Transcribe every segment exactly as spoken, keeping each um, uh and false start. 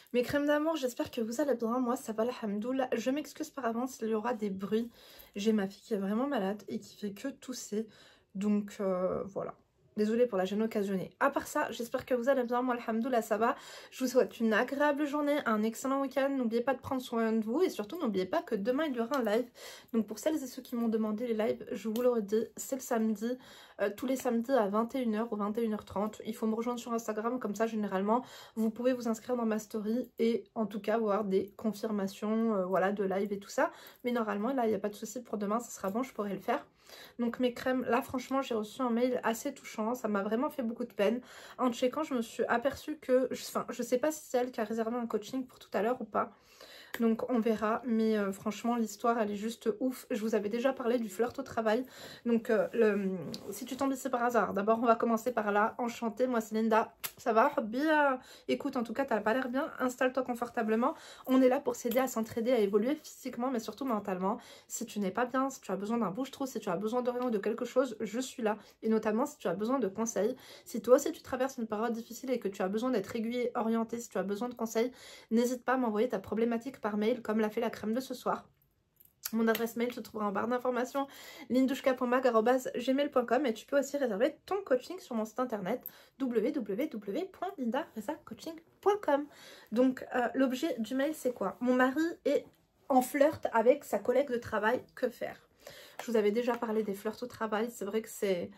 Mes crèmes d'amour, j'espère que vous allez bien. Moi, ça va, alhamdoulilah. Je m'excuse par avance s'il y aura des bruits. J'ai ma fille qui est vraiment malade et qui fait que tousser. Donc, euh, voilà. Désolée pour la gêne occasionnée. À part ça, j'espère que vous allez bien. Moi, alhamdoulilah, ça va. Je vous souhaite une agréable journée, un excellent week-end. N'oubliez pas de prendre soin de vous. Et surtout, n'oubliez pas que demain, il y aura un live. Donc, pour celles et ceux qui m'ont demandé les lives, je vous le redis, c'est le samedi. Euh, tous les samedis à vingt et une heures ou vingt et une heures trente. Il faut me rejoindre sur Instagram. Comme ça, généralement, vous pouvez vous inscrire dans ma story. Et en tout cas, voir des confirmations euh, voilà, de live et tout ça. Mais normalement, là, il n'y a pas de souci pour demain. Ça sera bon, je pourrai le faire. Donc mes crèmes, là franchement j'ai reçu un mail assez touchant, ça m'a vraiment fait beaucoup de peine. En checkant je me suis aperçue que, enfin je sais pas si c'est elle qui a réservé un coaching pour tout à l'heure ou pas. Donc on verra, mais euh, franchement l'histoire elle est juste ouf. Je vous avais déjà parlé du flirt au travail. Donc euh, le, si tu tombes ici par hasard, d'abord on va commencer par là. Enchantée, moi c'est Linda. Ça va bien? Écoute, en tout cas t'as pas l'air bien, installe-toi confortablement. On est là pour s'aider à s'entraider, à évoluer physiquement mais surtout mentalement. Si tu n'es pas bien, si tu as besoin d'un bouge-trou, si tu as besoin de rien ou de quelque chose, je suis là. Et notamment si tu as besoin de conseils. Si toi aussi tu traverses une période difficile et que tu as besoin d'être aiguillé, orienté, si tu as besoin de conseils, n'hésite pas à m'envoyer ta problématique par mail comme l'a fait la crème de ce soir. Mon adresse mail se trouvera en barre d'informations lindouchka point mag arobase gmail point com et tu peux aussi réserver ton coaching sur mon site internet w w w point linda reza coaching point com. Donc euh, l'objet du mail c'est quoi? Mon mari est en flirt avec sa collègue de travail, que faire? Je vous avais déjà parlé des flirts au travail, c'est vrai que c'est...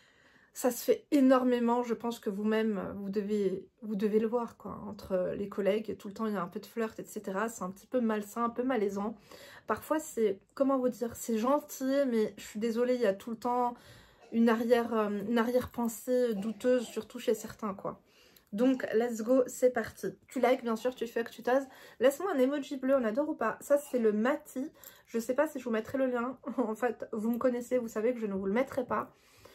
ça se fait énormément, je pense que vous-même, vous devez, vous devez le voir, quoi. Entre les collègues, tout le temps, il y a un peu de flirt, et cetera. C'est un petit peu malsain, un peu malaisant. Parfois, c'est, comment vous dire, c'est gentil, mais je suis désolée, il y a tout le temps une arrière, une arrière-pensée douteuse, surtout chez certains, quoi. Donc, let's go, c'est parti. Tu likes, bien sûr, tu fais que tu tases. Laisse-moi un emoji bleu, on adore ou pas? Ça, c'est le Mati. Je sais pas si je vous mettrai le lien. En fait, vous me connaissez, vous savez que je ne vous le mettrai pas.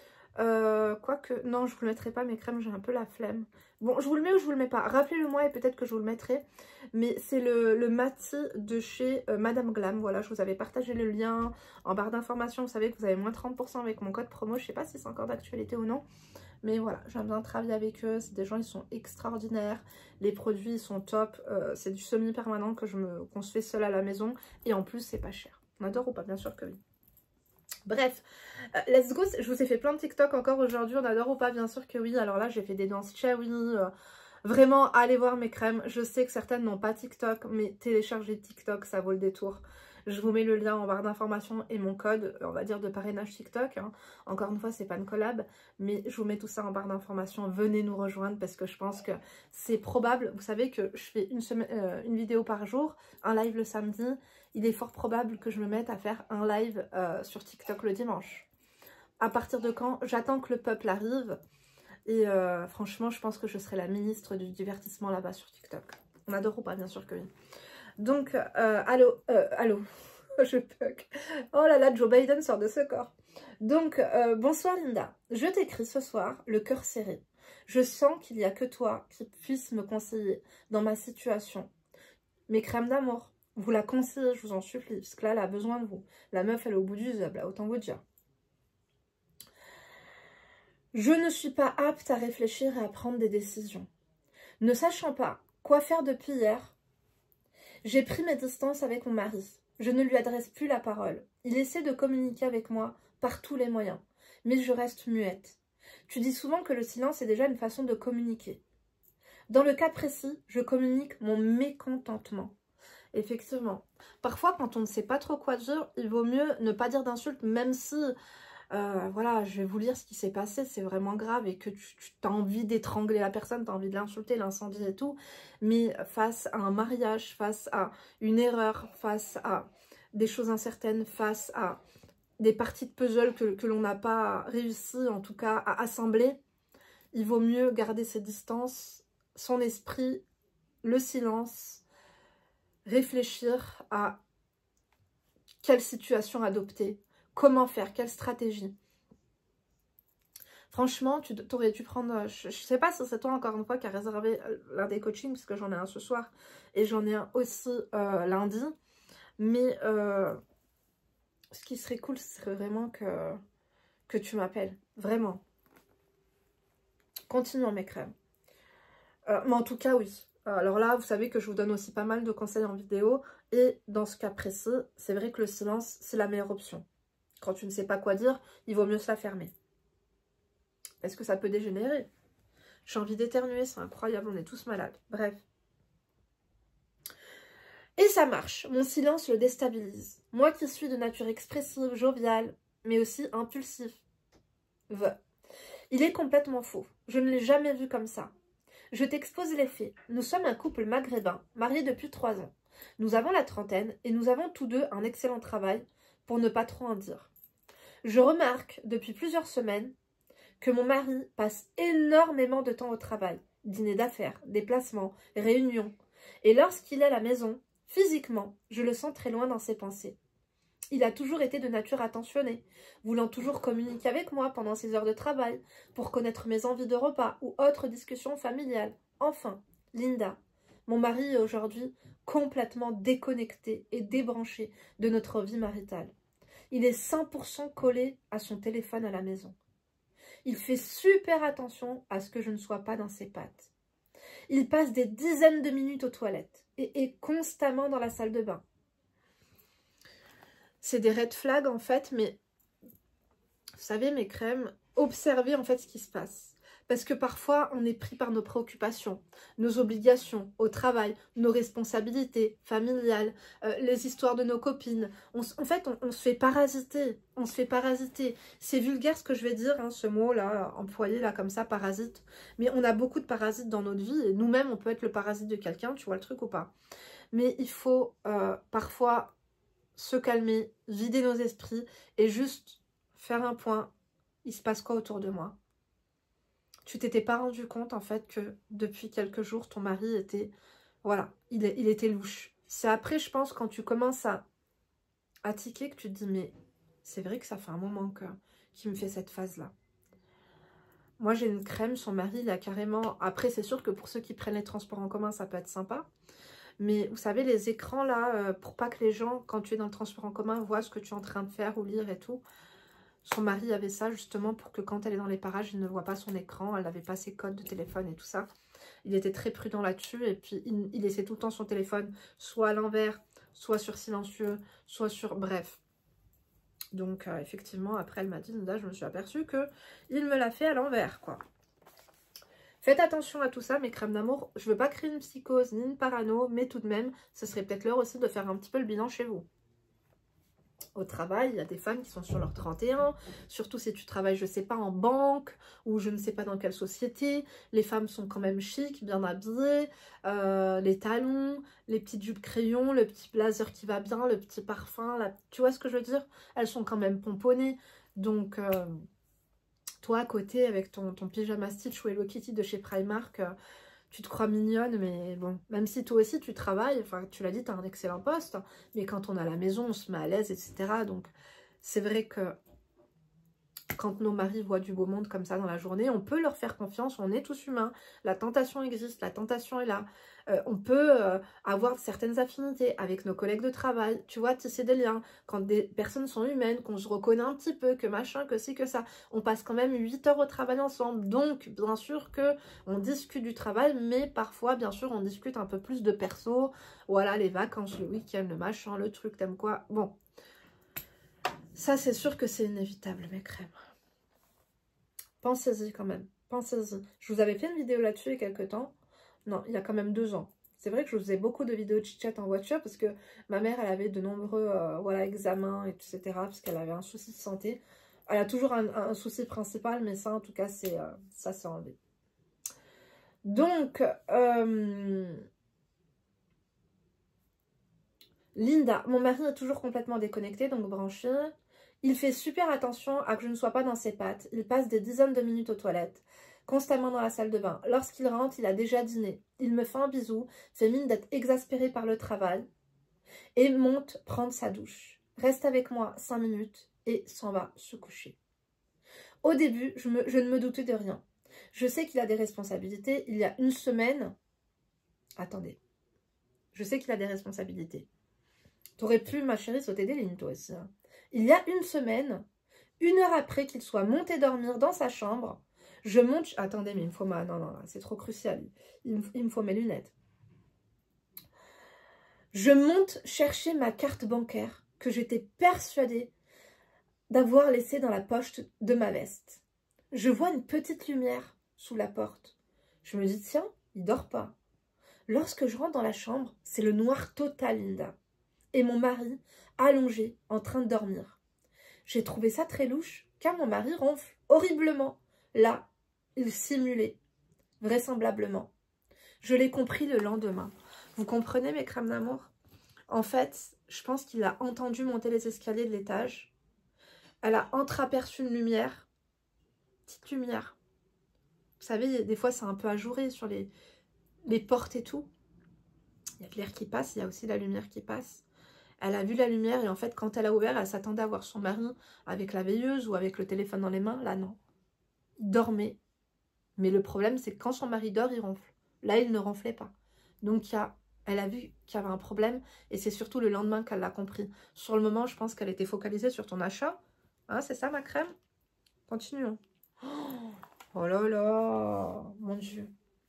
Euh, Quoique, non, je vous le mettrai pas, mes crèmes, j'ai un peu la flemme. Bon, je vous le mets ou je vous le mets pas. Rappelez-le moi et peut-être que je vous le mettrai. Mais c'est le, le Mati de chez euh, Madame Glam. Voilà, je vous avais partagé le lien en barre d'informations. Vous savez que vous avez moins trente pour cent avec mon code promo. Je sais pas si c'est encore d'actualité ou non. Mais voilà, j'aime bien travailler avec eux. C'est des gens, ils sont extraordinaires. Les produits, ils sont top. Euh, c'est du semi-permanent que je me qu'on se fait seul à la maison. Et en plus, c'est pas cher. On adore ou pas? Bien sûr que oui. Bref, euh, let's go, je vous ai fait plein de TikTok encore aujourd'hui, on adore ou pas? Bien sûr que oui. Alors là, j'ai fait des danses chaoui, euh, vraiment, allez voir mes crèmes. Je sais que certaines n'ont pas TikTok, mais téléchargez TikTok, ça vaut le détour. Je vous mets le lien en barre d'informations et mon code, on va dire, de parrainage TikTok. Hein. Encore une fois, c'est pas une collab, mais je vous mets tout ça en barre d'informations. Venez nous rejoindre parce que je pense que c'est probable. Vous savez que je fais une, semaine, euh, une vidéo par jour, un live le samedi. Il est fort probable que je me mette à faire un live euh, sur TikTok le dimanche. À partir de quand? J'attends que le peuple arrive. Et euh, franchement, je pense que je serai la ministre du divertissement là-bas sur TikTok. On adore ou pas? Bien sûr que oui. Donc, euh, allô, euh, allô, je bug. Oh là là, Joe Biden sort de ce corps. Donc, euh, bonsoir Linda. Je t'écris ce soir, le cœur serré. Je sens qu'il n'y a que toi qui puisse me conseiller dans ma situation. Mes crèmes d'amour, vous la conseillez, je vous en supplie, parce que là, elle a besoin de vous. La meuf, elle est au bout du zèbre, là, autant vous dire. Je ne suis pas apte à réfléchir et à prendre des décisions. Ne sachant pas quoi faire depuis hier, j'ai pris mes distances avec mon mari. Je ne lui adresse plus la parole. Il essaie de communiquer avec moi par tous les moyens. Mais je reste muette. Tu dis souvent que le silence est déjà une façon de communiquer. Dans le cas précis, je communique mon mécontentement. Effectivement. Parfois, quand on ne sait pas trop quoi dire, il vaut mieux ne pas dire d'insultes, même si... Euh, voilà, je vais vous lire ce qui s'est passé, c'est vraiment grave et que tu, tu as envie d'étrangler la personne, tu as envie de l'insulter, l'incendier et tout. Mais face à un mariage, face à une erreur, face à des choses incertaines, face à des parties de puzzle que, que l'on n'a pas réussi en tout cas à assembler, il vaut mieux garder ses distances, son esprit, le silence, réfléchir à quelle situation adopter. Comment faire? Quelle stratégie? Franchement, tu aurais dû prendre... Je ne sais pas si c'est toi, encore une fois, qui a réservé l'un des coachings, parce que j'en ai un ce soir, et j'en ai un aussi euh, lundi. Mais euh, ce qui serait cool, ce serait vraiment que, que tu m'appelles. Vraiment. Continuons mes crèmes. Euh, mais en tout cas, oui. Alors là, vous savez que je vous donne aussi pas mal de conseils en vidéo. Et dans ce cas précis, c'est vrai que le silence, c'est la meilleure option. Quand tu ne sais pas quoi dire, il vaut mieux se la fermer. Parce que ça peut dégénérer. J'ai envie d'éternuer, c'est incroyable, on est tous malades. Bref. Et ça marche. Mon silence le déstabilise. Moi qui suis de nature expressive, joviale, mais aussi impulsive. Il est complètement faux. Je ne l'ai jamais vu comme ça. Je t'expose les faits. Nous sommes un couple maghrébin, marié depuis trois ans. Nous avons la trentaine et nous avons tous deux un excellent travail, pour ne pas trop en dire. Je remarque depuis plusieurs semaines que mon mari passe énormément de temps au travail. Dîner d'affaires, déplacements, réunions. Et lorsqu'il est à la maison, physiquement, je le sens très loin dans ses pensées. Il a toujours été de nature attentionnée, voulant toujours communiquer avec moi pendant ses heures de travail, pour connaître mes envies de repas ou autres discussions familiales. Enfin, Linda, mon mari est aujourd'hui complètement déconnecté et débranché de notre vie maritale. Il est cent pour cent collé à son téléphone à la maison. Il fait super attention à ce que je ne sois pas dans ses pattes. Il passe des dizaines de minutes aux toilettes et est constamment dans la salle de bain. C'est des red flags en fait, mais vous savez mes crèmes, observez en fait ce qui se passe. Parce que parfois on est pris par nos préoccupations, nos obligations au travail, nos responsabilités familiales, euh, les histoires de nos copines. On, en fait on, on se fait parasiter, on se fait parasiter. C'est vulgaire ce que je vais dire, hein, ce mot là, employé là comme ça, parasite. Mais on a beaucoup de parasites dans notre vie et nous-mêmes on peut être le parasite de quelqu'un, tu vois le truc ou pas. Mais il faut euh, parfois se calmer, vider nos esprits et juste faire un point. Il se passe quoi autour de moi? Tu t'étais pas rendu compte en fait que depuis quelques jours ton mari était, voilà, il, il était louche. C'est après je pense quand tu commences à, à tiquer que tu te dis mais c'est vrai que ça fait un moment que qu'il me fait cette phase là. Moi j'ai une crème, son mari il a carrément, après c'est sûr que pour ceux qui prennent les transports en commun ça peut être sympa. Mais vous savez, les écrans là, euh, pour pas que les gens, quand tu es dans le transport en commun, voient ce que tu es en train de faire ou lire et tout. Son mari avait ça justement pour que quand elle est dans les parages, il ne voit pas son écran. Elle n'avait pas ses codes de téléphone et tout ça. Il était très prudent là-dessus. Et puis, il, il laissait tout le temps son téléphone soit à l'envers, soit sur silencieux, soit sur... Bref. Donc, euh, effectivement, après, elle m'a dit, Linda, je me suis aperçue qu'il me l'a fait à l'envers, quoi. Faites attention à tout ça, mes crèmes d'amour. Je ne veux pas créer une psychose ni une parano, mais tout de même, ce serait peut-être l'heure aussi de faire un petit peu le bilan chez vous. Au travail, il y a des femmes qui sont sur leur trente et un, surtout si tu travailles, je ne sais pas, en banque, ou je ne sais pas dans quelle société. Les femmes sont quand même chic, bien habillées, euh, les talons, les petites jupes crayons, le petit blazer qui va bien, le petit parfum, la... tu vois ce que je veux dire? Elles sont quand même pomponnées, donc... Euh... Toi, à côté, avec ton, ton pyjama Stitch ou Hello Kitty de chez Primark, euh, tu te crois mignonne, mais bon, même si toi aussi tu travailles, enfin, tu l'as dit, tu as un excellent poste, mais quand on est à la maison, on se met à l'aise, et cetera. Donc, c'est vrai que quand nos maris voient du beau monde comme ça dans la journée, on peut leur faire confiance, on est tous humains, la tentation existe, la tentation est là. Euh, on peut euh, avoir certaines affinités avec nos collègues de travail, tu vois, tisser des liens. Quand des personnes sont humaines, qu'on se reconnaît un petit peu, que machin, que ci, que ça, on passe quand même huit heures au travail ensemble. Donc, bien sûr que on discute du travail, mais parfois, bien sûr, on discute un peu plus de perso. Voilà, les vacances, le week-end, le machin, le truc, t'aimes quoi? Bon, ça, c'est sûr que c'est inévitable, mes crèmes. Pensez-y quand même, pensez-y. Je vous avais fait une vidéo là-dessus il y a quelques temps. Non, il y a quand même deux ans. C'est vrai que je vous faisais beaucoup de vidéos de chit-chat en voiture parce que ma mère, elle avait de nombreux euh, voilà, examens, et cetera. Parce qu'elle avait un souci de santé. Elle a toujours un, un souci principal, mais ça, en tout cas, c'est euh, ça s'est enlevé. Donc, euh, Linda, mon mari est toujours complètement déconnecté, donc branché. Il fait super attention à que je ne sois pas dans ses pattes. Il passe des dizaines de minutes aux toilettes, constamment dans la salle de bain. Lorsqu'il rentre, il a déjà dîné. Il me fait un bisou, fait mine d'être exaspéré par le travail et monte prendre sa douche. Reste avec moi cinq minutes et s'en va se coucher. Au début, je, me, je ne me doutais de rien. Je sais qu'il a des responsabilités. Il y a une semaine... Attendez. Je sais qu'il a des responsabilités. T'aurais pu, ma chérie, sauter des lignes, toi aussi, hein. Il y a une semaine, une heure après qu'il soit monté dormir dans sa chambre, je monte... Attendez, mais il me faut ma... Non, non, c'est trop crucial. Il me, il me faut mes lunettes. Je monte chercher ma carte bancaire que j'étais persuadée d'avoir laissée dans la poche de ma veste. Je vois une petite lumière sous la porte. Je me dis, tiens, il dort pas. Lorsque je rentre dans la chambre, c'est le noir total, Linda. Et mon mari, allongé, en train de dormir. J'ai trouvé ça très louche, car mon mari ronfle horriblement. Là, il simulait, vraisemblablement. Je l'ai compris le lendemain. Vous comprenez, mes crèmes d'amour? En fait, je pense qu'il a entendu monter les escaliers de l'étage. Elle a entreaperçu une lumière. Petite lumière. Vous savez, des fois, c'est un peu ajouré sur les, les portes et tout. Il y a de l'air qui passe, il y a aussi la lumière qui passe. Elle a vu la lumière et en fait, quand elle a ouvert, elle s'attendait à voir son mari avec la veilleuse ou avec le téléphone dans les mains. Là, non. Il dormait. Mais le problème, c'est que quand son mari dort, il ronfle. Là, il ne ronflait pas. Donc, il y a, elle a vu qu'il y avait un problème et c'est surtout le lendemain qu'elle l'a compris. Sur le moment, je pense qu'elle était focalisée sur ton achat. Hein, c'est ça, ma crème? Continuons. Oh là là, mon Dieu.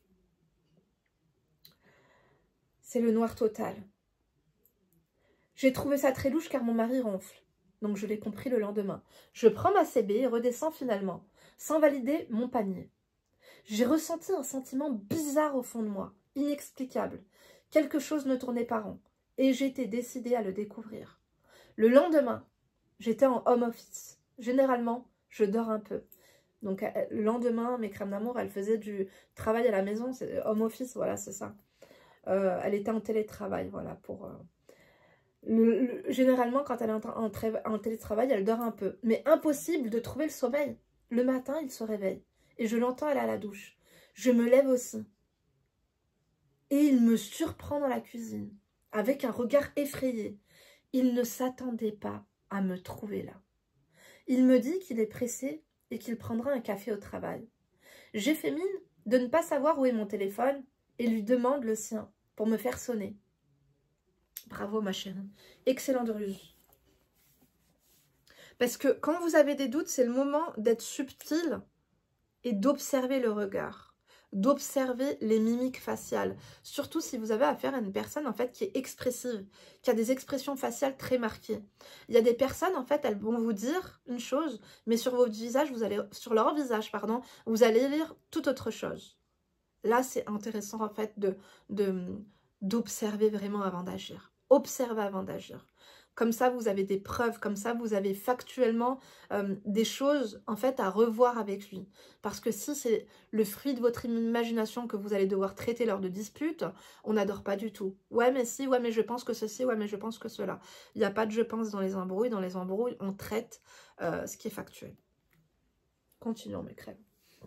C'est le noir total. J'ai trouvé ça très louche car mon mari ronfle. Donc je l'ai compris le lendemain. Je prends ma C B et redescends finalement, sans valider mon panier. J'ai ressenti un sentiment bizarre au fond de moi, inexplicable. Quelque chose ne tournait pas rond et j'étais décidée à le découvrir. Le lendemain, j'étais en home office. Généralement, je dors un peu. Donc le lendemain, mes crèmes d'amour, elle faisait du travail à la maison, c'est home office, voilà, c'est ça. Euh, elle était en télétravail, voilà, pour... Euh... Le, le, généralement, quand elle est en, en, en télétravail, elle dort un peu. Mais impossible de trouver le sommeil. Le matin, il se réveille. Et je l'entends aller à la douche. Je me lève aussi. Et il me surprend dans la cuisine, avec un regard effrayé. Il ne s'attendait pas à me trouver là. Il me dit qu'il est pressé et qu'il prendra un café au travail. J'ai fait mine de ne pas savoir où est mon téléphone et lui demande le sien pour me faire sonner. Bravo ma chérie, excellente ruse. Parce que quand vous avez des doutes, c'est le moment d'être subtil et d'observer le regard, d'observer les mimiques faciales. Surtout si vous avez affaire à une personne en fait qui est expressive, qui a des expressions faciales très marquées. Il y a des personnes en fait, elles vont vous dire une chose, mais sur votre visage, vous allez, sur leur visage, pardon, vous allez lire tout autre chose. Là, c'est intéressant en fait de, de, d'observer vraiment avant d'agir. Observez avant d'agir. Comme ça, vous avez des preuves, comme ça, vous avez factuellement euh, des choses, en fait, à revoir avec lui. Parce que si c'est le fruit de votre imagination que vous allez devoir traiter lors de disputes, on n'adore pas du tout. Ouais, mais si, ouais, mais je pense que ceci, ouais, mais je pense que cela. Il n'y a pas de je pense dans les embrouilles. Dans les embrouilles, on traite euh, ce qui est factuel. Continuons, mes crèmes.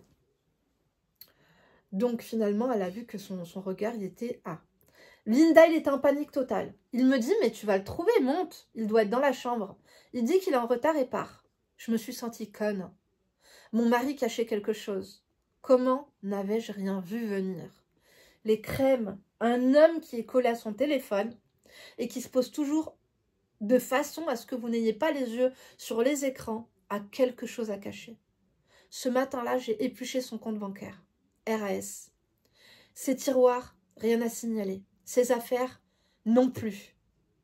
Donc, finalement, elle a vu que son, son regard, il était à... Linda, il est en panique totale. Il me dit, mais tu vas le trouver, monte. Il doit être dans la chambre. Il dit qu'il est en retard et part. Je me suis sentie conne. Mon mari cachait quelque chose. Comment n'avais-je rien vu venir? Les crèmes, un homme qui est collé à son téléphone et qui se pose toujours de façon à ce que vous n'ayez pas les yeux sur les écrans, a quelque chose à cacher. Ce matin-là, j'ai épluché son compte bancaire. R A S. Ses tiroirs, rien à signaler. Ses affaires, non plus.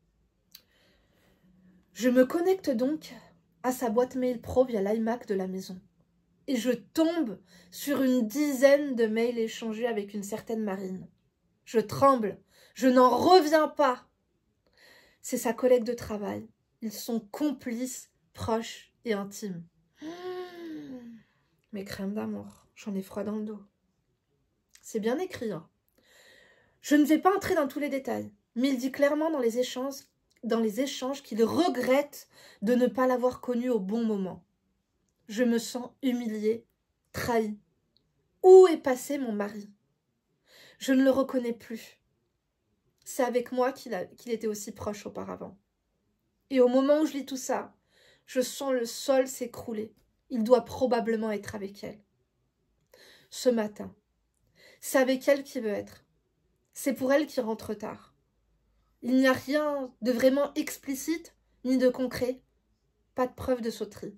Je me connecte donc à sa boîte mail pro via l'iMac de la maison. Et je tombe sur une dizaine de mails échangés avec une certaine Marine. Je tremble. Je n'en reviens pas. C'est sa collègue de travail. Ils sont complices, proches et intimes. Mmh. Mes crèmes d'amour, j'en ai froid dans le dos. C'est bien écrit, hein. Je ne vais pas entrer dans tous les détails, mais il dit clairement dans les échanges, dans les échanges qu'il regrette de ne pas l'avoir connu au bon moment. Je me sens humiliée, trahie. Où est passé mon mari? Je ne le reconnais plus. C'est avec moi qu'il a, qu'il était aussi proche auparavant. Et au moment où je lis tout ça, je sens le sol s'écrouler. Il doit probablement être avec elle. Ce matin, c'est avec elle qu'il veut être. C'est pour elle qu'il rentre tard. Il n'y a rien de vraiment explicite ni de concret. Pas de preuve de sauterie.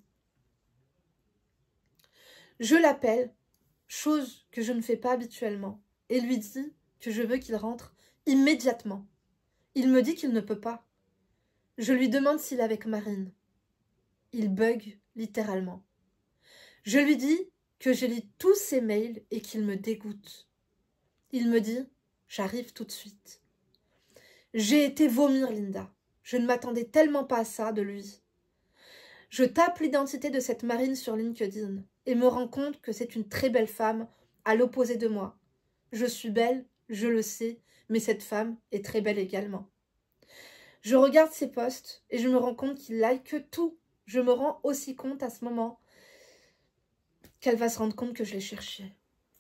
Je l'appelle, chose que je ne fais pas habituellement, et lui dis que je veux qu'il rentre immédiatement. Il me dit qu'il ne peut pas. Je lui demande s'il est avec Marine. Il bug littéralement. Je lui dis que j'ai lu tous ses mails et qu'il me dégoûte. Il me dit « J'arrive tout de suite ». J'ai été vomir, Linda. Je ne m'attendais tellement pas à ça de lui. Je tape l'identité de cette Marine sur LinkedIn et me rends compte que c'est une très belle femme à l'opposé de moi. Je suis belle, je le sais, mais cette femme est très belle également. Je regarde ses posts et je me rends compte qu'il like tout. Je me rends aussi compte à ce moment qu'elle va se rendre compte que je l'ai cherché.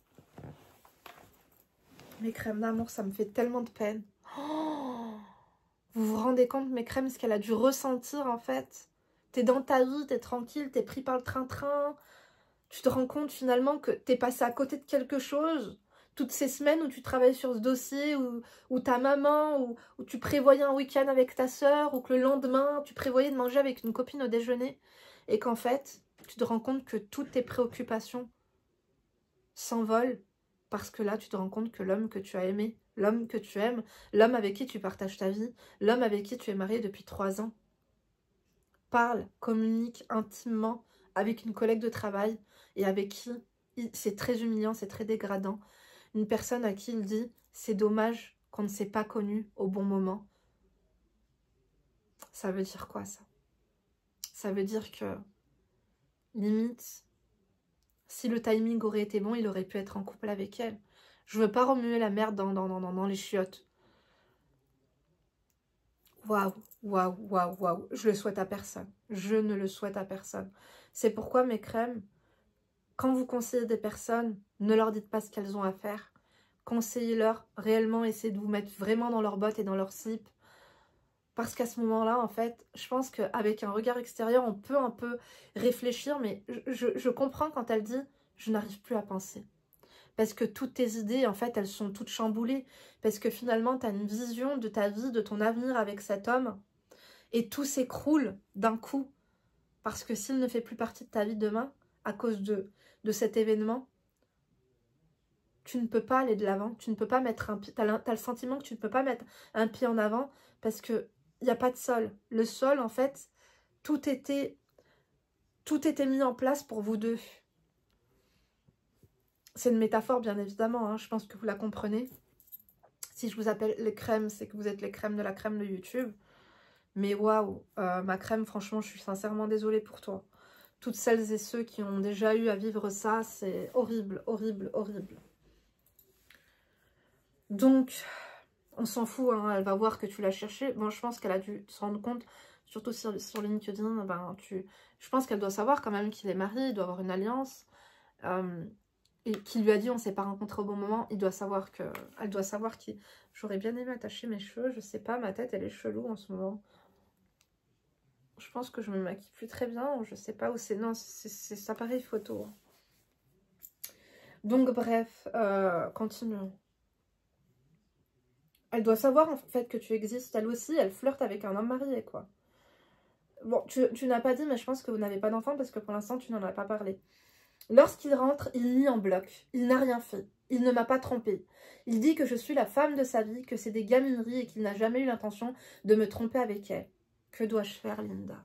Mes crèmes d'amour, ça me fait tellement de peine. Oh, vous vous rendez compte, mes crèmes, ce qu'elle a dû ressentir en fait. T'es dans ta vie, t'es tranquille, t'es pris par le train-train. Tu te rends compte finalement que t'es passé à côté de quelque chose. Toutes ces semaines où tu travailles sur ce dossier, où, où ta maman, où, où tu prévoyais un week-end avec ta soeur, ou que le lendemain, tu prévoyais de manger avec une copine au déjeuner. Et qu'en fait, tu te rends compte que toutes tes préoccupations s'envolent. Parce que là, tu te rends compte que l'homme que tu as aimé, l'homme que tu aimes, l'homme avec qui tu partages ta vie, l'homme avec qui tu es marié depuis trois ans, parle, communique intimement avec une collègue de travail et avec qui c'est très humiliant, c'est très dégradant. Une personne à qui il dit « c'est dommage qu'on ne s'est pas connu au bon moment ». Ça veut dire quoi ça? Ça veut dire que, limite, si le timing aurait été bon, il aurait pu être en couple avec elle. Je veux pas remuer la merde dans, dans, dans, dans les chiottes. Waouh, waouh, waouh, waouh. Je le souhaite à personne. Je ne le souhaite à personne. C'est pourquoi mes crèmes, quand vous conseillez des personnes, ne leur dites pas ce qu'elles ont à faire. Conseillez-leur réellement, essayez de vous mettre vraiment dans leurs bottes et dans leurs slips. Parce qu'à ce moment-là, en fait, je pense qu'avec un regard extérieur, on peut un peu réfléchir, mais je, je, je comprends quand elle dit « je n'arrive plus à penser ». Parce que toutes tes idées, en fait, elles sont toutes chamboulées. Parce que finalement, tu as une vision de ta vie, de ton avenir avec cet homme. Et tout s'écroule d'un coup. Parce que s'il ne fait plus partie de ta vie demain, à cause de, de cet événement, tu ne peux pas aller de l'avant. Tu ne peux pas mettre un pied. Tu as le sentiment que tu ne peux pas mettre un pied en avant parce qu'il n'y a pas de sol. Le sol, en fait, tout était, tout était mis en place pour vous deux. C'est une métaphore, bien évidemment, hein, je pense que vous la comprenez. Si je vous appelle les crèmes, c'est que vous êtes les crèmes de la crème de YouTube. Mais waouh, euh, ma crème, franchement, je suis sincèrement désolée pour toi. Toutes celles et ceux qui ont déjà eu à vivre ça, c'est horrible, horrible, horrible. Donc, on s'en fout, hein, elle va voir que tu l'as cherché. Bon, je pense qu'elle a dû se rendre compte, surtout sur, sur LinkedIn, ben, tu, je pense qu'elle doit savoir quand même qu'il est marié, il doit avoir une alliance. Euh, Et qui lui a dit on s'est pas rencontrés au bon moment, il doit savoir que, elle doit savoir qu'il... J'aurais bien aimé attacher mes cheveux, je sais pas, ma tête elle est chelou en ce moment. Je pense que je me maquille plus très bien, je sais pas où c'est, non, c'est cet appareil photo. Donc bref, euh, continuons. Elle doit savoir en fait que tu existes, elle aussi, elle flirte avec un homme marié quoi. Bon, tu, tu n'as pas dit, mais je pense que vous n'avez pas d'enfant parce que pour l'instant tu n'en as pas parlé. Lorsqu'il rentre, il nie en bloc. Il n'a rien fait. Il ne m'a pas trompé. Il dit que je suis la femme de sa vie, que c'est des gamineries et qu'il n'a jamais eu l'intention de me tromper avec elle. Que dois-je faire, Linda?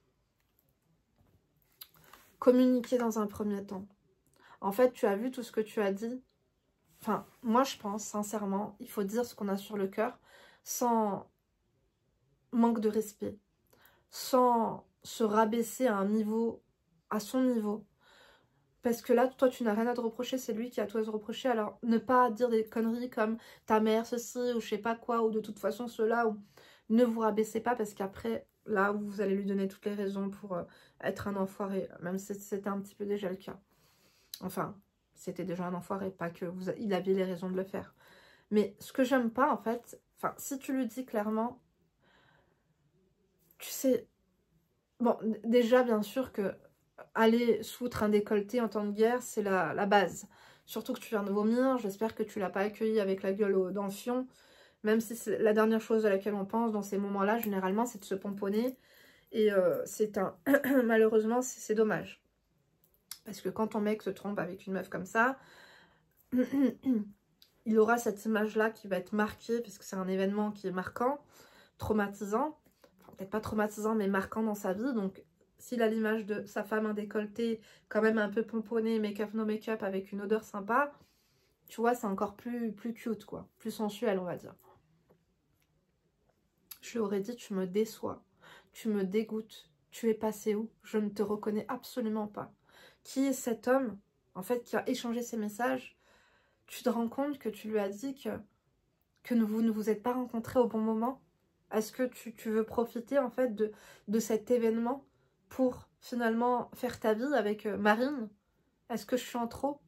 Communiquer dans un premier temps. En fait, tu as vu tout ce que tu as dit. Enfin, moi, je pense, sincèrement, il faut dire ce qu'on a sur le cœur sans manque de respect, sans se rabaisser à un niveau, à son niveau. Parce que là, toi, tu n'as rien à te reprocher, c'est lui qui a tout à se reprocher. Alors, ne pas dire des conneries comme ta mère, ceci, ou je sais pas quoi, ou de toute façon, cela, ou ne vous rabaissez pas, parce qu'après, là, vous allez lui donner toutes les raisons pour euh, être un enfoiré, même si c'était un petit peu déjà le cas. Enfin, c'était déjà un enfoiré, pas que vous, il avait les raisons de le faire. Mais ce que j'aime pas, en fait, enfin, si tu lui dis clairement, tu sais, bon, déjà, bien sûr que aller foutre un décolleté en temps de guerre, c'est la, la base. Surtout que tu viens de vomir, j'espère que tu l'as pas accueilli avec la gueule au, dans le fion. Même si c'est la dernière chose à laquelle on pense dans ces moments-là, généralement, c'est de se pomponner. Et euh, c'est un... malheureusement, c'est dommage. Parce que quand ton mec se trompe avec une meuf comme ça, il aura cette image-là qui va être marquée, parce que c'est un événement qui est marquant. traumatisant, enfin, peut-être pas traumatisant, mais marquant dans sa vie. Donc, s'il a l'image de sa femme en décolleté, quand même un peu pomponnée, make-up, no make-up, avec une odeur sympa, tu vois, c'est encore plus, plus cute, quoi. Plus sensuel, on va dire. Je lui aurais dit, tu me déçois, tu me dégoûtes, tu es passé où? Je ne te reconnais absolument pas. Qui est cet homme, en fait, qui a échangé ces messages? Tu te rends compte que tu lui as dit que, que vous ne vous êtes pas rencontrés au bon moment? Est-ce que tu, tu veux profiter, en fait, de, de cet événement pour, finalement, faire ta vie avec euh, Marine? Est-ce que je suis en trop?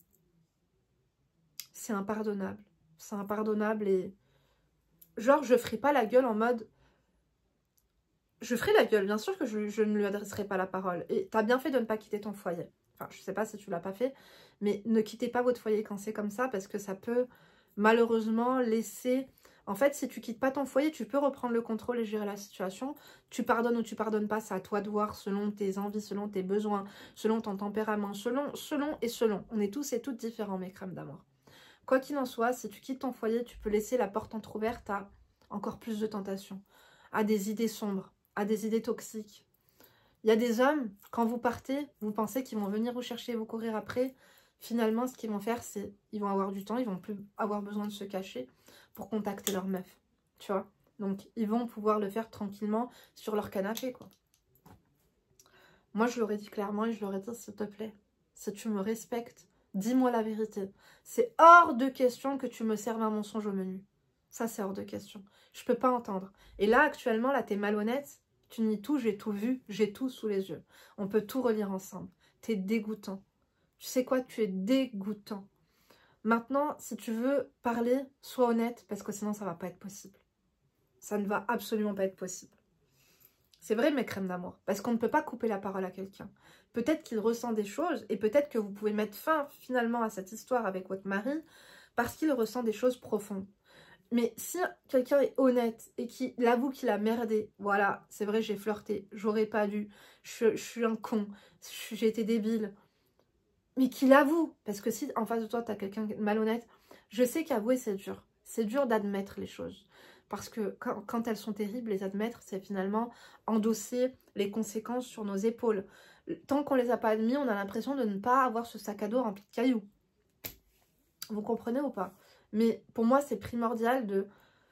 C'est impardonnable. C'est impardonnable et... Genre, je ferai pas la gueule en mode... Je ferai la gueule, bien sûr que je, je ne lui adresserai pas la parole. Et t'as bien fait de ne pas quitter ton foyer. Enfin, je sais pas si tu l'as pas fait, mais ne quittez pas votre foyer quand c'est comme ça, parce que ça peut malheureusement laisser... En fait, si tu quittes pas ton foyer, tu peux reprendre le contrôle et gérer la situation. Tu pardonnes ou tu pardonnes pas, c'est à toi de voir selon tes envies, selon tes besoins, selon ton tempérament, selon, selon et selon. On est tous et toutes différents, mes crèmes d'amour. Quoi qu'il en soit, si tu quittes ton foyer, tu peux laisser la porte entrouverte à encore plus de tentations, à des idées sombres, à des idées toxiques. Il y a des hommes, quand vous partez, vous pensez qu'ils vont venir vous chercher, vous courir après. Finalement, ce qu'ils vont faire, c'est ils vont avoir du temps, ils vont plus avoir besoin de se cacher pour contacter leur meuf, tu vois. Donc, ils vont pouvoir le faire tranquillement sur leur canapé, quoi. Moi, je l'aurais dit clairement et je leur ai dit, s'il te plaît, si tu me respectes, dis-moi la vérité. C'est hors de question que tu me serves un mensonge au menu. Ça, c'est hors de question. Je peux pas entendre. Et là, actuellement, là, t'es malhonnête. Tu nies tout, j'ai tout vu, j'ai tout sous les yeux. On peut tout relire ensemble. T'es dégoûtant. Tu sais quoi? Tu es dégoûtant. Maintenant, si tu veux parler, sois honnête, parce que sinon, ça va pas être possible. Ça ne va absolument pas être possible. C'est vrai, mes crèmes d'amour, parce qu'on ne peut pas couper la parole à quelqu'un. Peut-être qu'il ressent des choses, et peut-être que vous pouvez mettre fin, finalement, à cette histoire avec votre mari, parce qu'il ressent des choses profondes. Mais si quelqu'un est honnête et qu'il avoue qu'il a merdé, voilà, c'est vrai, j'ai flirté, j'aurais pas dû, je, je suis un con, j'ai été débile, mais qu'il avoue, parce que si en face de toi, tu as quelqu'un de malhonnête, je sais qu'avouer, c'est dur. C'est dur d'admettre les choses. Parce que quand, quand elles sont terribles, les admettre, c'est finalement endosser les conséquences sur nos épaules. Tant qu'on les a pas admis, on a l'impression de ne pas avoir ce sac à dos rempli de cailloux. Vous comprenez ou pas? Mais pour moi, c'est primordial de,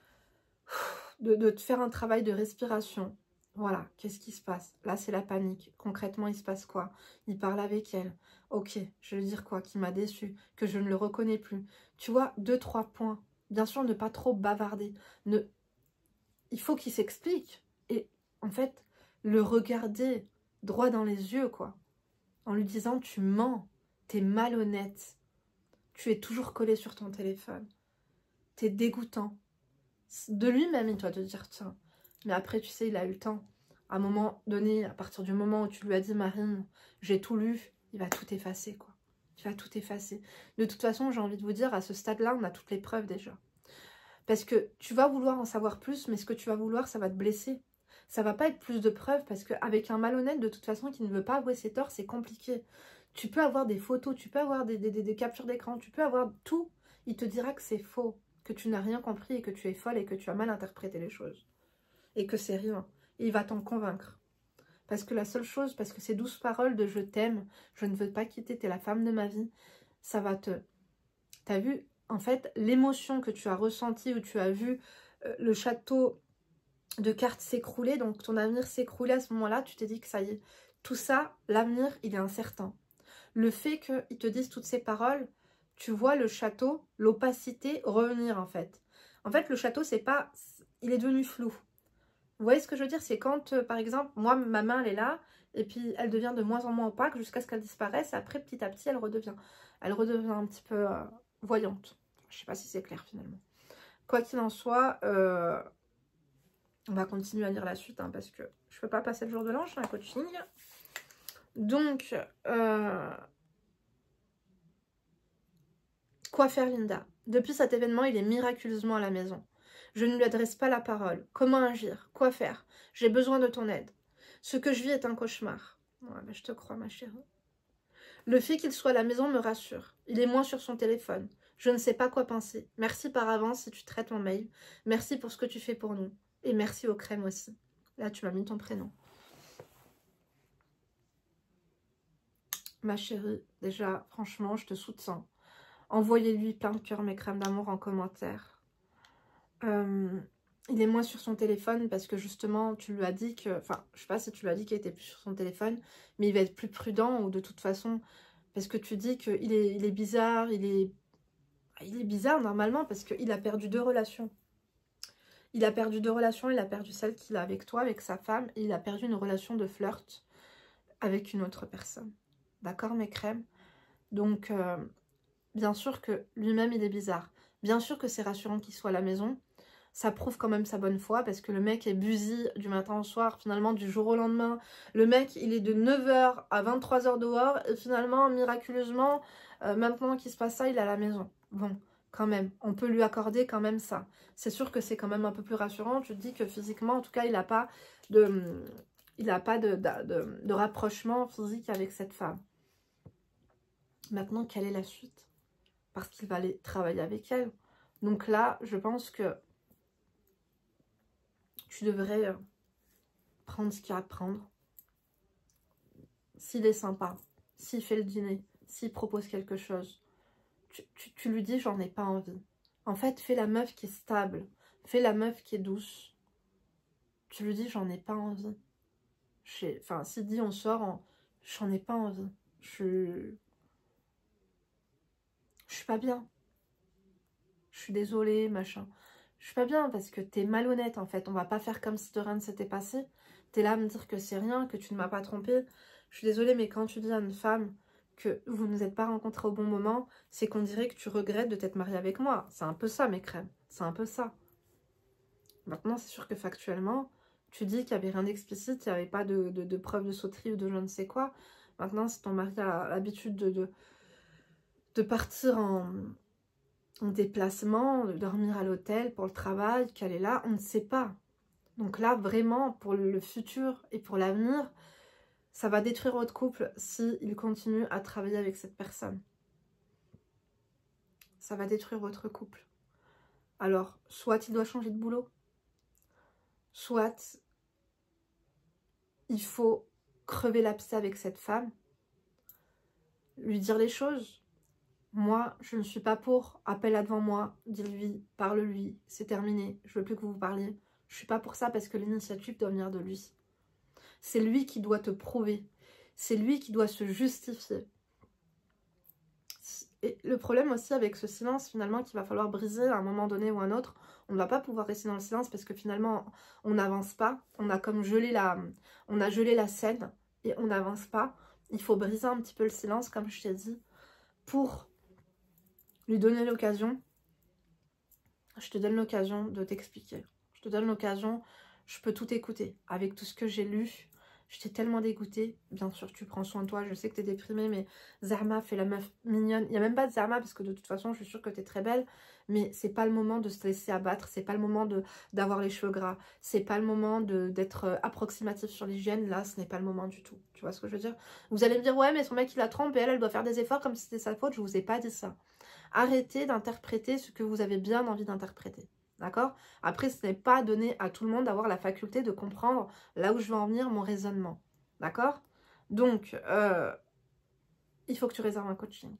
de, de faire un travail de respiration. Voilà, qu'est-ce qui se passe? Là, c'est la panique. Concrètement, il se passe quoi? Il parle avec elle. Ok, je vais dire quoi? Qu'il m'a déçu, que je ne le reconnais plus. Tu vois, deux, trois points. Bien sûr, ne pas trop bavarder. Ne... Il faut qu'il s'explique. Et en fait, le regarder droit dans les yeux, quoi. En lui disant, tu mens, t'es malhonnête. Tu es toujours collé sur ton téléphone. T'es dégoûtant. De lui-même, il doit te dire, tiens. Mais après, tu sais, il a eu le temps. À un moment donné, à partir du moment où tu lui as dit, Marine, j'ai tout lu, il va tout effacer, quoi. Il va tout effacer. De toute façon, j'ai envie de vous dire, à ce stade-là, on a toutes les preuves déjà. Parce que tu vas vouloir en savoir plus, mais ce que tu vas vouloir, ça va te blesser. Ça va pas être plus de preuves, parce qu'avec un malhonnête, de toute façon, qui ne veut pas avouer ses torts, c'est compliqué. Tu peux avoir des photos, tu peux avoir des, des, des, des captures d'écran, tu peux avoir tout. Il te dira que c'est faux, que tu n'as rien compris et que tu es folle et que tu as mal interprété les choses. Et que c'est rien. Et il va t'en convaincre. Parce que la seule chose, parce que ces douces paroles de « je t'aime, je ne veux pas quitter, t'es la femme de ma vie », ça va te... T'as vu, en fait, l'émotion que tu as ressentie, où tu as vu euh, le château de cartes s'écrouler, donc ton avenir s'écrouler à ce moment-là, tu t'es dit que ça y est. Tout ça, l'avenir, il est incertain. Le fait qu'ils te disent toutes ces paroles, tu vois le château, l'opacité revenir, en fait. En fait, le château, c'est pas... Il est devenu flou. Vous voyez ce que je veux dire? C'est quand, euh, par exemple, moi, ma main, elle est là, et puis elle devient de moins en moins opaque jusqu'à ce qu'elle disparaisse, et après, petit à petit, elle redevient. Elle redevient un petit peu euh, voyante. Je sais pas si c'est clair, finalement. Quoi qu'il en soit, euh, on va continuer à lire la suite, hein, parce que je peux pas passer le jour de l'an, je suis un coaching. Donc, euh... quoi faire, Linda? Depuis cet événement, il est miraculeusement à la maison. Je ne lui adresse pas la parole. Comment agir? Quoi faire? J'ai besoin de ton aide. Ce que je vis est un cauchemar. Ouais, bah, je te crois, ma chérie. Le fait qu'il soit à la maison me rassure. Il est moins sur son téléphone. Je ne sais pas quoi penser. Merci par avance si tu traites mon mail. Merci pour ce que tu fais pour nous. Et merci aux crèmes aussi. Là, tu m'as mis ton prénom. Ma chérie, déjà, franchement, je te soutiens. Envoyez-lui plein de cœurs, mes crèmes d'amour en commentaire. Euh, il est moins sur son téléphone parce que justement, tu lui as dit que... Enfin, je sais pas si tu lui as dit qu'il était plus sur son téléphone, mais il va être plus prudent ou de toute façon... Parce que tu dis qu'il est, il est bizarre, il est... Il est bizarre normalement parce qu'il a perdu deux relations. Il a perdu deux relations, il a perdu celle qu'il a avec toi, avec sa femme, et il a perdu une relation de flirt avec une autre personne. D'accord, mes crèmes? Donc, euh, bien sûr que lui-même, il est bizarre. Bien sûr que c'est rassurant qu'il soit à la maison. Ça prouve quand même sa bonne foi parce que le mec est busy du matin au soir, finalement du jour au lendemain. Le mec, il est de neuf heures à vingt-trois heures dehors et finalement, miraculeusement, euh, maintenant qu'il se passe ça, il est à la maison. Bon, quand même, on peut lui accorder quand même ça. C'est sûr que c'est quand même un peu plus rassurant. Tu te dis que physiquement, en tout cas, il n'a pas de, il n'a pas de, de, de, de rapprochement physique avec cette femme. Maintenant, quelle est la suite? Parce qu'il va aller travailler avec elle. Donc là, je pense que tu devrais euh, prendre ce qu'il y a à prendre. S'il est sympa, s'il fait le dîner, s'il propose quelque chose, tu, tu, tu lui dis j'en ai pas envie. En fait, fais la meuf qui est stable, fais la meuf qui est douce. Tu lui dis j'en ai pas envie. Enfin, s'il dit on sort, j'en ai pas envie. Je... Je suis pas bien. Je suis désolée, machin. Je suis pas bien parce que t'es malhonnête en fait. On va pas faire comme si de rien ne s'était passé. T'es là à me dire que c'est rien, que tu ne m'as pas trompée. Je suis désolée, mais quand tu dis à une femme que vous ne vous êtes pas rencontrés au bon moment, c'est qu'on dirait que tu regrettes de t'être mariée avec moi. C'est un peu ça, mes crèmes. C'est un peu ça. Maintenant, c'est sûr que factuellement, tu dis qu'il n'y avait rien d'explicite, il n'y avait pas de, de, de preuve de sauterie ou de je ne sais quoi. Maintenant, si ton mari a l'habitude de, de, de partir en... en déplacement, de dormir à l'hôtel pour le travail, qu'elle est là, on ne sait pas. Donc là, vraiment, pour le futur et pour l'avenir, ça va détruire votre couple s'il continue à travailler avec cette personne. Ça va détruire votre couple. Alors, soit il doit changer de boulot, soit il faut crever l'abcès avec cette femme, lui dire les choses. Moi, je ne suis pas pour. Appelle-la devant moi, dis-lui, parle-lui, c'est terminé. Je veux plus que vous vous parliez. Je suis pas pour ça parce que l'initiative doit venir de lui. C'est lui qui doit te prouver. C'est lui qui doit se justifier. Et le problème aussi avec ce silence, finalement, qu'il va falloir briser à un moment donné ou un autre, on ne va pas pouvoir rester dans le silence parce que finalement, on n'avance pas. On a comme gelé la, on a gelé la scène et on n'avance pas. Il faut briser un petit peu le silence, comme je t'ai dit, pour lui donner l'occasion. Je te donne l'occasion de t'expliquer. Je te donne l'occasion, je peux tout écouter. Avec tout ce que j'ai lu, j'étais tellement dégoûtée. Bien sûr, tu prends soin de toi, je sais que tu es déprimée, mais Zarma fait la meuf mignonne. Il n'y a même pas de Zarma, parce que de toute façon, je suis sûre que tu es très belle, mais c'est pas le moment de se laisser abattre, c'est pas le moment d'avoir les cheveux gras, c'est pas le moment d'être approximatif sur l'hygiène, là, ce n'est pas le moment du tout. Tu vois ce que je veux dire? Vous allez me dire, ouais, mais son mec, il la trompe, et elle, elle doit faire des efforts comme si c'était sa faute. Je vous ai pas dit ça. Arrêtez d'interpréter ce que vous avez bien envie d'interpréter. D'accord? Après, ce n'est pas donné à tout le monde d'avoir la faculté de comprendre là où je veux en venir, mon raisonnement. D'accord? Donc, euh, il faut que tu réserves un coaching.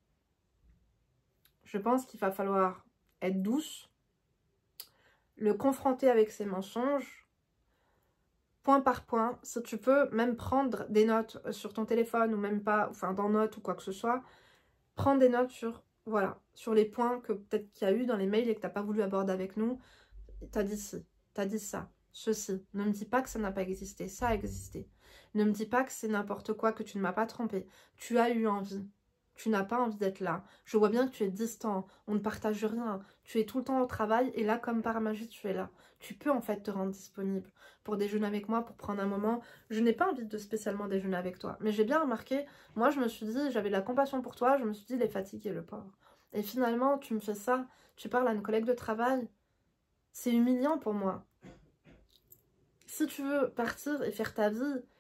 Je pense qu'il va falloir être douce, le confronter avec ses mensonges, point par point. Si tu peux, même prendre des notes sur ton téléphone ou même pas, enfin dans notes ou quoi que ce soit, prendre des notes sur... Voilà, sur les points que peut-être qu'il y a eu dans les mails et que tu n'as pas voulu aborder avec nous. Tu as dit ci, tu as dit ça, ceci. Ne me dis pas que ça n'a pas existé, ça a existé. Ne me dis pas que c'est n'importe quoi, que tu ne m'as pas trompé. Tu as eu envie, tu n'as pas envie d'être là. Je vois bien que tu es distant, on ne partage rien. Tu es tout le temps au travail et là, comme par magie, tu es là. Tu peux en fait te rendre disponible pour déjeuner avec moi, pour prendre un moment. Je n'ai pas envie de spécialement déjeuner avec toi. Mais j'ai bien remarqué, moi je me suis dit, j'avais de la compassion pour toi, je me suis dit, il est fatigué le pauvre. Et finalement, tu me fais ça, tu parles à une collègue de travail. C'est humiliant pour moi. Si tu veux partir et faire ta vie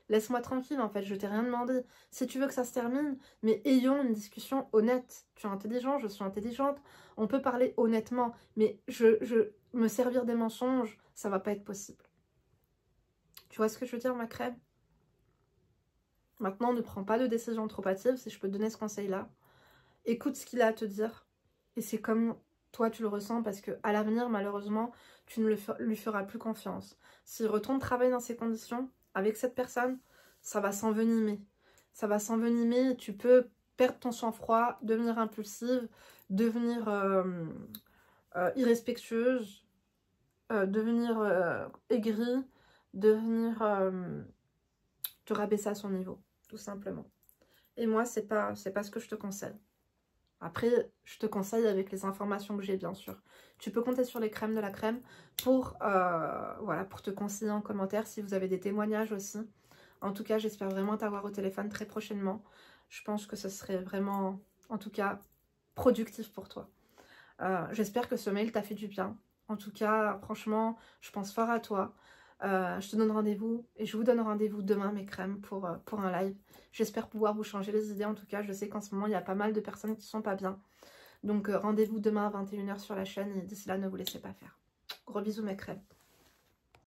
Laisse-moi tranquille, en fait, je t'ai rien demandé. Si tu veux que ça se termine, mais ayons une discussion honnête. Tu es intelligent, je suis intelligente, on peut parler honnêtement, mais je, je me servir des mensonges, ça va pas être possible. Tu vois ce que je veux dire, ma crème? Maintenant, ne prends pas de décision trop hâtive, si je peux te donner ce conseil-là. Écoute ce qu'il a à te dire, et c'est comme toi tu le ressens, parce que à l'avenir, malheureusement, tu ne le fer- lui feras plus confiance. S'il retourne travailler dans ces conditions, avec cette personne, ça va s'envenimer. Ça va s'envenimer, tu peux perdre ton sang-froid, devenir impulsive, devenir euh, euh, irrespectueuse, euh, devenir euh, aigrie, devenir euh, te rabaisser à son niveau, tout simplement. Et moi, c'est pas, c'est pas ce que je te conseille. Après, je te conseille avec les informations que j'ai, bien sûr. Tu peux compter sur les crèmes de la crème pour, euh, voilà, pour te conseiller en commentaire si vous avez des témoignages aussi. En tout cas, j'espère vraiment t'avoir au téléphone très prochainement. Je pense que ce serait vraiment, en tout cas, productif pour toi. Euh, j'espère que ce mail t'a fait du bien. En tout cas, franchement, je pense fort à toi. Euh, je te donne rendez-vous et je vous donne rendez-vous demain, mes crèmes, pour, euh, pour un live. J'espère pouvoir vous changer les idées. En tout cas, je sais qu'en ce moment, il y a pas mal de personnes qui sont pas bien. Donc, euh, rendez-vous demain à vingt et une heures sur la chaîne et d'ici là, ne vous laissez pas faire. Gros bisous, mes crèmes.